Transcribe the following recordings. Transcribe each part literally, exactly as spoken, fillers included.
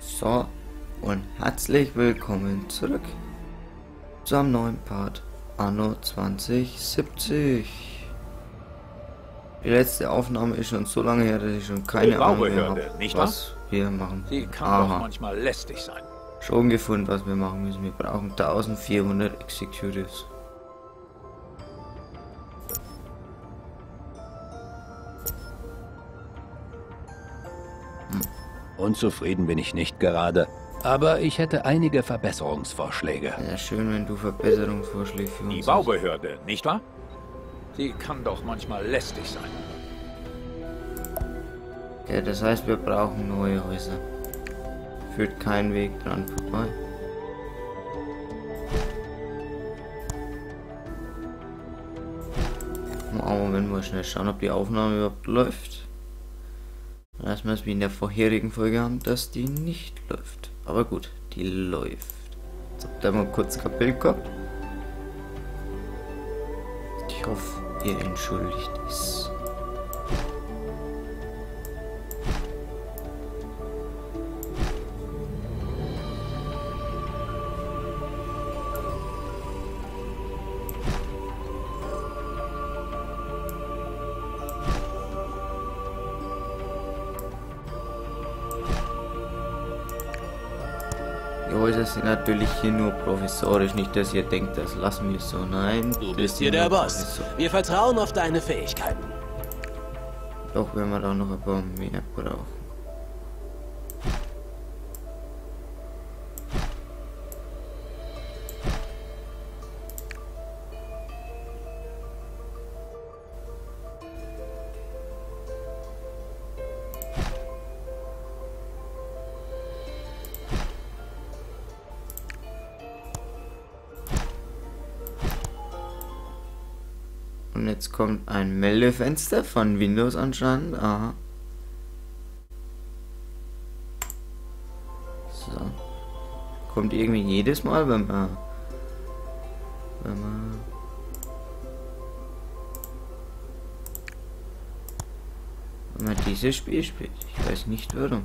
So, und herzlich willkommen zurück zu einem neuen Part Anno zwanzig siebzig. Die letzte Aufnahme ist schon so lange her, dass ich schon keine Ahnung mehr habe, was wir machen. Sie kann Aha. doch manchmal lästig sein. Schon gefunden, was wir machen müssen. Wir brauchen eintausendvierhundert Executives. Unzufrieden bin ich nicht gerade, aber ich hätte einige Verbesserungsvorschläge. Ja, schön, wenn du Verbesserungsvorschläge für uns Die hast. Baubehörde, nicht wahr? Sie kann doch manchmal lästig sein. Ja, das heißt, wir brauchen neue Häuser. Führt kein Weg dran vorbei. Aber wenn wir schnell schauen, ob die Aufnahme überhaupt läuft. Lassen wir es wie in der vorherigen Folge haben, dass die nicht läuft. Aber gut, die läuft. Jetzt habt ihr mal kurz kein Bild gehabt. Ich hoffe, ihr entschuldigt es. Die Häuser sind natürlich hier nur provisorisch, nicht dass ihr denkt, das lassen wir so. Nein, Du das bist sind hier der nur Boss. provisorisch. Wir vertrauen auf deine Fähigkeiten. Doch wenn wir da noch ein paar mehr brauchen. Und jetzt kommt ein Meldefenster von Windows anscheinend. Aha. So. Kommt irgendwie jedes Mal, wenn man... Wenn man... Wenn man dieses Spiel spielt. Ich weiß nicht warum.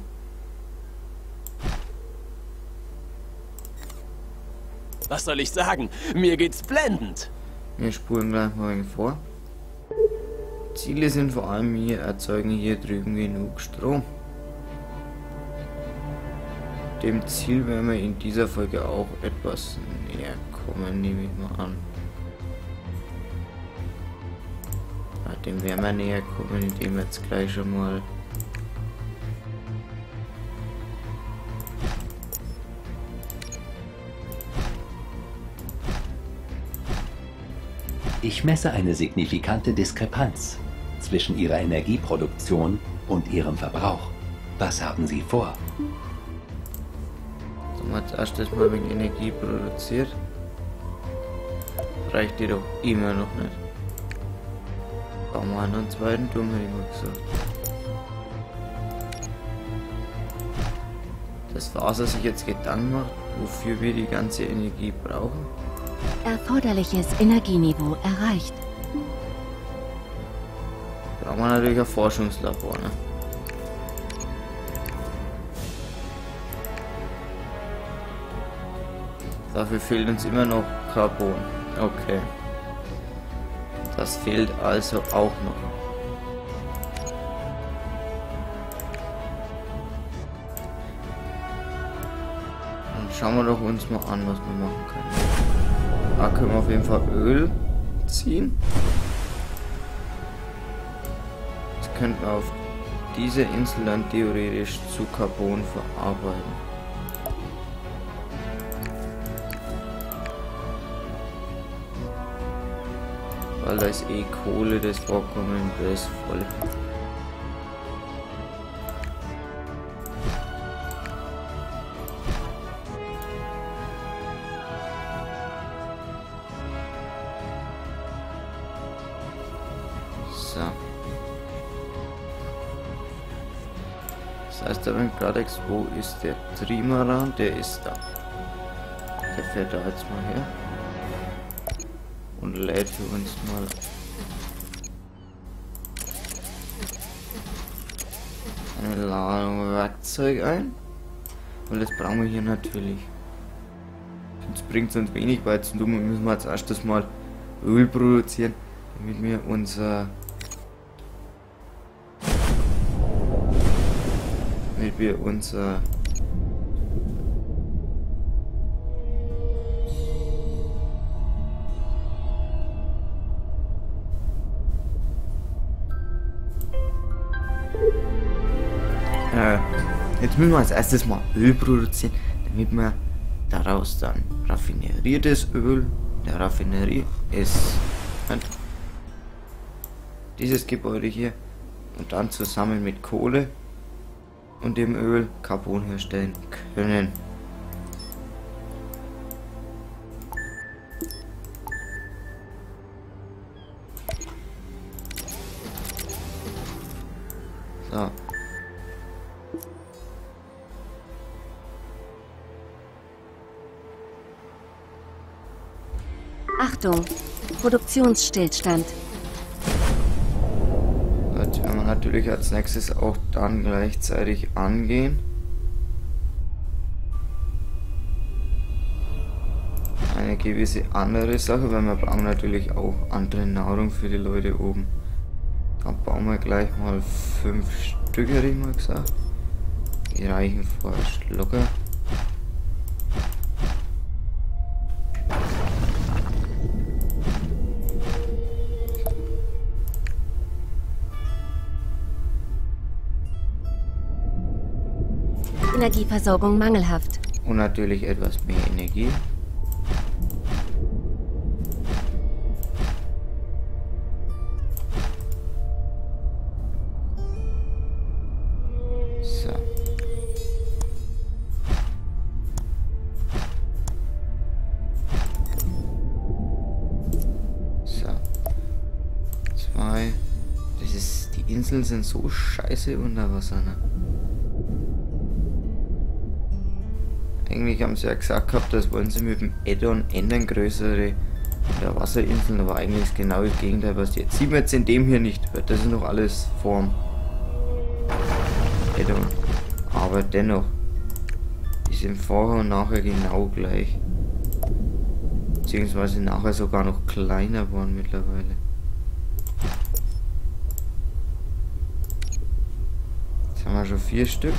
Was soll ich sagen? Mir geht's blendend. Wir spulen gleich mal vor. Ziele sind vor allem hier, erzeugen hier drüben genug Strom. Dem Ziel werden wir in dieser Folge auch etwas näher kommen, nehme ich mal an. Ja, dem werden wir näher kommen, indem wir jetzt gleich schon mal Ich messe eine signifikante Diskrepanz zwischen Ihrer Energieproduktion und Ihrem Verbrauch. Was haben Sie vor? so mal als erstes mal wegen Energie produziert. Reicht dir doch immer noch nicht. Bauen wir einen zweiten Turm, hätte ich mal gesagt. Das war's, dass sich jetzt Gedanken macht, wofür wir die ganze Energie brauchen. Erforderliches Energieniveau erreicht. Brauchen wir natürlich ein Forschungslabor, ne? Dafür fehlt uns immer noch Carbon. Okay. Das fehlt also auch noch. Dann schauen wir doch uns mal an, was wir machen können. Da können wir auf jeden Fall Öl ziehen. Das könnten wir auf diese Insel dann theoretisch zu Carbon verarbeiten. Weil da ist eh Kohle, das Vorkommen, das ist voll. So. Das heißt, der Gradex, wo ist der Trimaran? Der ist da. Der fährt da jetzt mal her. Und lädt für uns mal eine Ladung Werkzeug ein. Weil das brauchen wir hier natürlich. Sonst bringt es uns wenig, weil zum Dummen müssen wir als erstes mal Öl produzieren, damit wir unser damit wir unser äh, jetzt müssen wir als erstes mal Öl produzieren, damit wir daraus dann raffineriertes Öl der Raffinerie ist dieses Gebäude hier und dann zusammen mit Kohle und dem Öl Carbon herstellen können. So. Achtung, Produktionsstillstand. Das werden wir natürlich als nächstes auch dann gleichzeitig angehen. Eine gewisse andere Sache, weil wir brauchen natürlich auch andere Nahrung für die Leute oben. Dann bauen wir gleich mal fünf Stück, hätte ich mal gesagt. Die reichen fast locker. Energieversorgung mangelhaft. Und natürlich etwas mehr Energie. So. So. Zwei. Das ist. Die Inseln sind so scheiße unter Wasser, ne? Eigentlich haben sie ja gesagt gehabt, das wollen sie mit dem Add-on ändern, größere der Wasserinseln, aber eigentlich ist genau das Gegenteil, was jetzt sieht man jetzt in dem hier nicht. Das ist noch alles Form Add-on. Aber dennoch, die sind vorher und nachher genau gleich. Beziehungsweise nachher sogar noch kleiner waren mittlerweile. Jetzt haben wir schon vier Stück.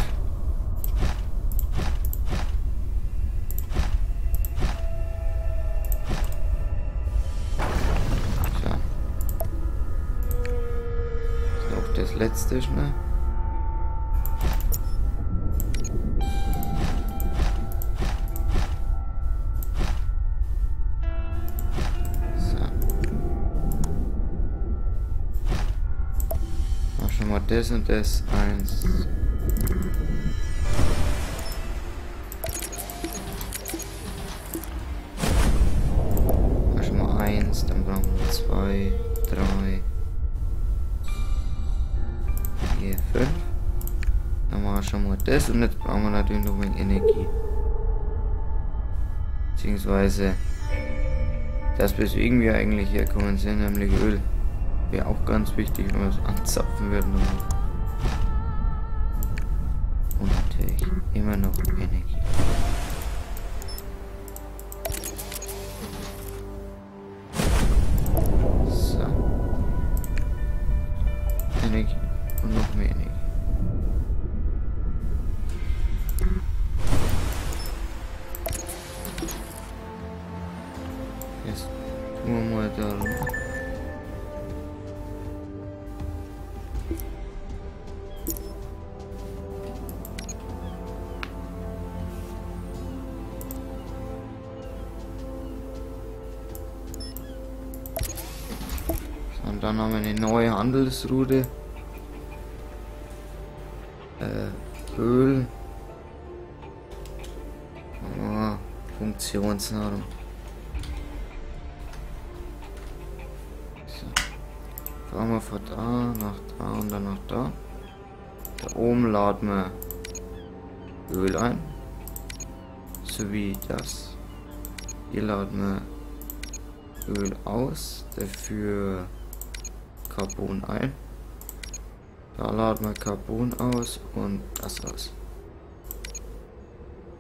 Das letzte schnell. So. Mach schon mal das und das. Eins. Mach schon mal eins, dann brauchen wir zwei, drei. fünf. Dann machen wir schon mal das und jetzt brauchen wir natürlich noch mehr Energie. Beziehungsweise das, weswegen wir eigentlich herkommen sind, nämlich Öl. Wäre auch ganz wichtig, wenn wir es anzapfen würden. Und natürlich immer noch Energie. So. Energie. Und noch mehr Energie. Jetzt tun wir mal da runter. So, und dann haben wir eine neue Handelsroute. Äh, Öl. Oh, Funktionsnahrung. So. Fahren wir von da nach da und dann nach da. Da oben laden wir Öl ein. Sowie das. Hier laden wir Öl aus. Dafür Carbon ein. Da laden wir Carbon aus und das aus.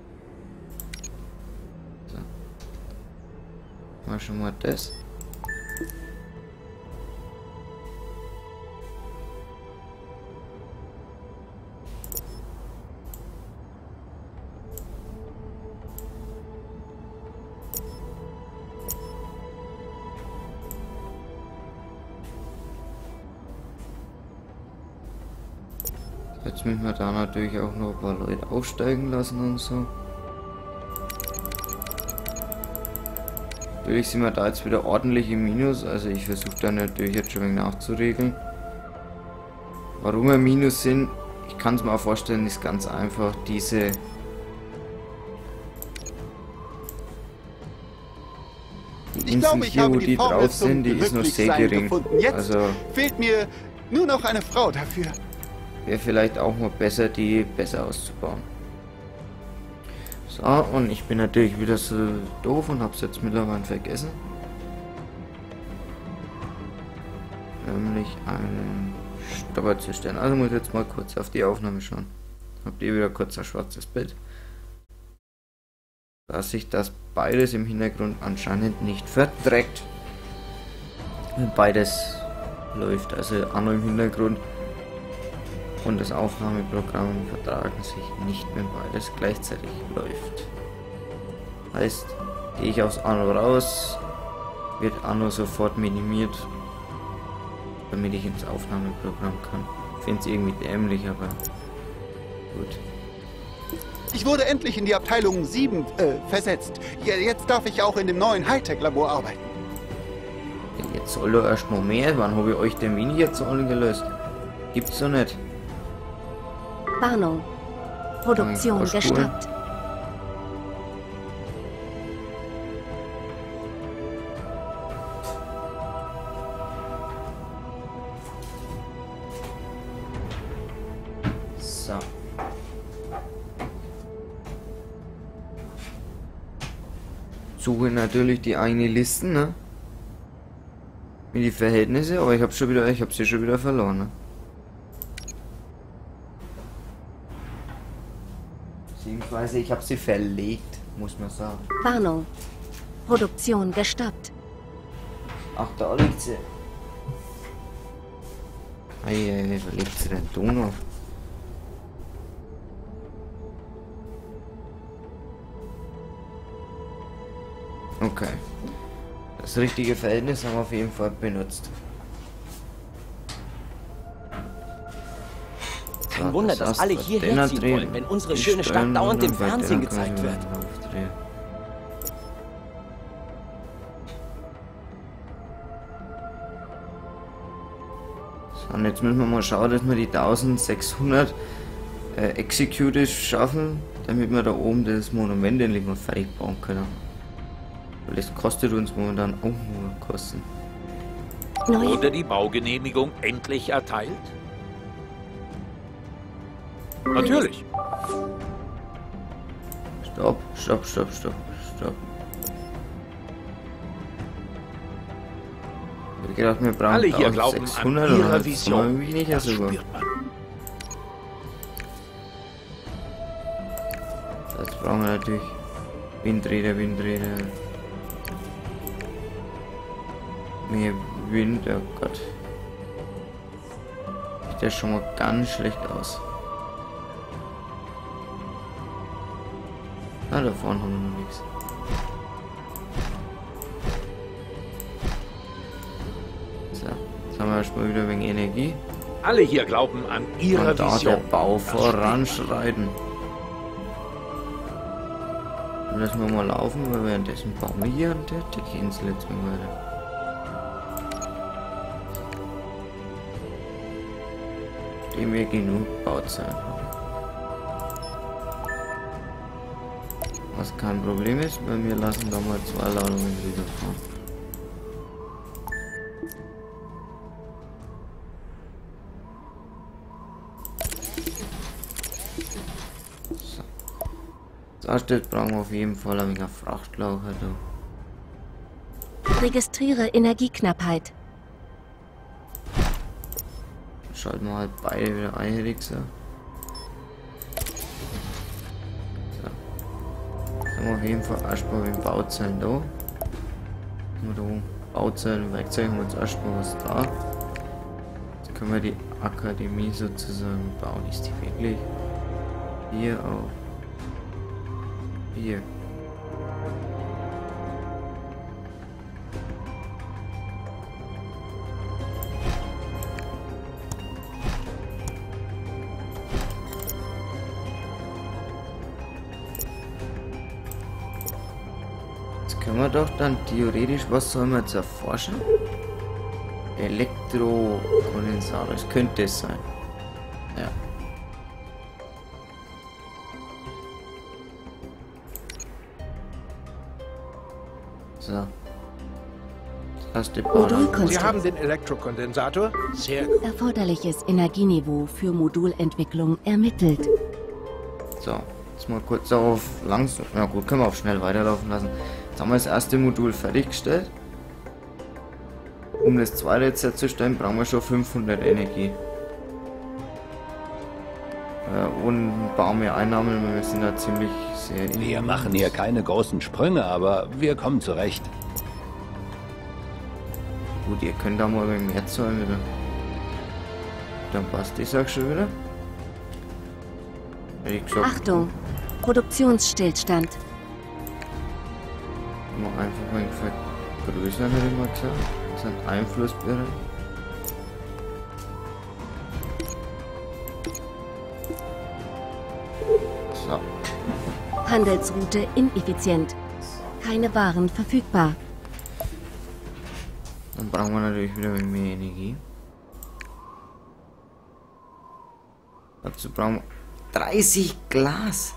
wir schon mal das. Jetzt müssen wir da natürlich auch noch ein paar Leute aufsteigen lassen und so. Natürlich sind wir da jetzt wieder ordentlich im Minus, also ich versuche da natürlich jetzt schon ein wenig nachzuregeln. Warum wir im Minus sind, ich kann es mir auch vorstellen, ist ganz einfach diese... Die Inseln hier, wo die drauf sind, die ist noch sehr gering. Also fehlt mir nur noch eine Frau dafür. Wäre vielleicht auch mal besser, die besser auszubauen. So, und ich bin natürlich wieder so doof und hab's jetzt mittlerweile vergessen. Nämlich einen Stopper zu stellen. Also muss ich jetzt mal kurz auf die Aufnahme schauen. Habt ihr wieder kurz ein schwarzes Bild. Dass sich das beides im Hintergrund anscheinend nicht verträgt. Beides läuft, also Anno im Hintergrund und das Aufnahmeprogramm vertragen sich nicht, wenn beides gleichzeitig läuft. Heißt, gehe ich aus Anno raus, wird Anno sofort minimiert, damit ich ins Aufnahmeprogramm kann. Ich finde es irgendwie dämlich, aber gut. Ich wurde endlich in die Abteilung sieben äh, versetzt. Ja, jetzt darf ich auch in dem neuen Hightech-Labor arbeiten. Ja, jetzt soll doch erstmal mehr. Wann habe ich euch den Mini jetzt alle gelöst? Gibt's doch nicht. Warnung. Produktion Nein, gestoppt. So. Suche natürlich die eigene Listen, ne? Mit die Verhältnisse, aber ich habe schon wieder, ich habe sie schon wieder verloren, ne? Beziehungsweise ich habe sie verlegt, muss man sagen. Warnung. Produktion gestoppt. Ach, da liegt sie. Eieiei, wo liegt sie denn da noch? Okay. Das richtige Verhältnis haben wir auf jeden Fall benutzt. Kein Wunder, dass alle hierher ziehen wollen, wenn unsere schöne Stadt dauernd im Fernsehen gezeigt wird. So, und jetzt müssen wir mal schauen, dass wir die eintausendsechshundert äh, Executives schaffen, damit wir da oben das Monument endlich mal fertig bauen können. Weil das kostet uns momentan auch nur Kosten. Wurde die Baugenehmigung endlich erteilt? Natürlich. Stopp, stopp, stopp, stopp, stopp. Ich hab gedacht, wir brauchen Alle hier glauben eintausendsechshundert an oder ihre das Vision. mich nicht Das sogar. spürt man. Jetzt brauchen wir natürlich Windräder, Windräder. Mehr Wind, oh Gott. Sieht ja schon mal ganz schlecht aus. Ah, da vorne haben wir noch nichts. So, jetzt haben wir erstmal wieder ein wenig Energie. Alle hier glauben an ihre Und da Vision. der Bau Das spürt man. voranschreiten. Dann lassen wir mal laufen, weil währenddessen bauen wir hier an der Deckinsel jetzt mal weiter. Dem wir genug Bauzeit haben. Was kein Problem ist, weil wir lassen da mal zwei Ladungen wieder fahren. So. Zuerst brauchen wir auf jeden Fall ein wenig Frachtlauch. Also. Registriere Energieknappheit. Schalten wir halt beide wieder ein, hätte ich gesagt. So. Dann haben wir auf jeden Fall erstmal den Bauzellen da. wir da oben. Bauzellen, Werkzeuge haben wir jetzt erstmal was da. Jetzt können wir die Akademie sozusagen bauen. Ist die wirklich? Hier auch. Hier. Können wir doch dann theoretisch, was sollen wir jetzt erforschen? Elektrokondensator, das könnte es sein. Ja. So. Das erste Modulkonstrukt. Sie haben den Elektrokondensator? Sehr gut. Erforderliches Energieniveau für Modulentwicklung ermittelt. So, jetzt mal kurz auf langsam. Na gut, können wir auf schnell weiterlaufen lassen. Jetzt haben wir das erste Modul fertiggestellt. Um das zweite jetzt herzustellen, brauchen wir schon fünfhundert Energie. Äh, und bauen wir Einnahmen, wir sind da ziemlich sehr... Wir machen hier keine großen Sprünge, aber wir kommen zurecht. Gut, ihr könnt da mal ein wenig mehr zahlen wieder. Dann passt die Sache schon wieder. Wie gesagt, Achtung! Produktionsstillstand. mal einfach ein vergrößern, hätte ich mal gesagt. Das ist ein Einflussbereich. So. Handelsroute ineffizient. Keine Waren verfügbar. Dann brauchen wir natürlich wieder mehr Energie. Dazu brauchen wir dreißig Glas.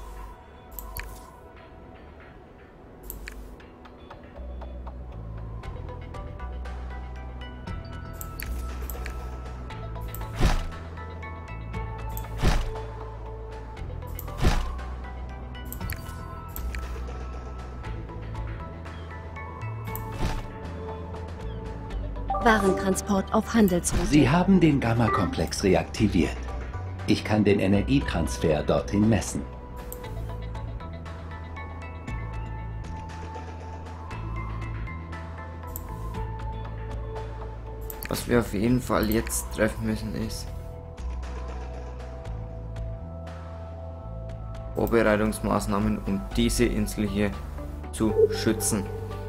Warentransport auf Handelsroute. Sie haben den Gamma-Komplex reaktiviert. Ich kann den Energietransfer dorthin messen. Was wir auf jeden Fall jetzt treffen müssen ist Vorbereitungsmaßnahmen, um diese Insel hier zu schützen.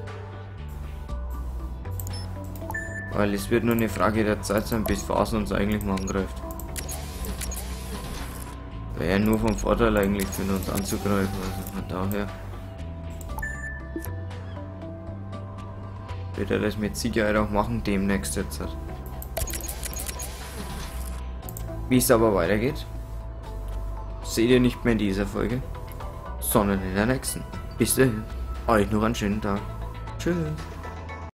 Weil es wird nur eine Frage der Zeit sein, bis Phase uns eigentlich mal angreift. Wäre ja nur vom Vorteil eigentlich für uns anzugreifen, also von daher wird er das mit Sicherheit auch machen, demnächst jetzt. Wie es aber weitergeht, seht ihr nicht mehr in dieser Folge, sondern in der nächsten. Bis dahin, euch noch einen schönen Tag. Tschüss.